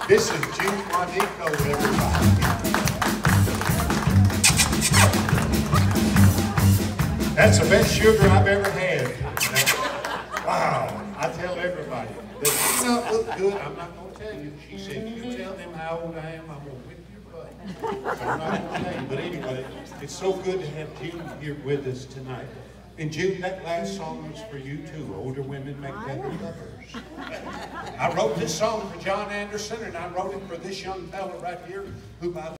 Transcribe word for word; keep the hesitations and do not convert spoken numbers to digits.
This is Juanico, everybody. That's the best sugar I've ever had. Wow, I tell everybody. That you don't look good, I'm not going to tell you. She said, you tell them how old I am, I'm going to whip your butt. So I'm not going to tell you. But anyway, it's so good to have June here with us tonight. And June, that last song was for you too. Older women make better lovers. I wrote this song for John Anderson, and I wrote it for this young fella right here, who by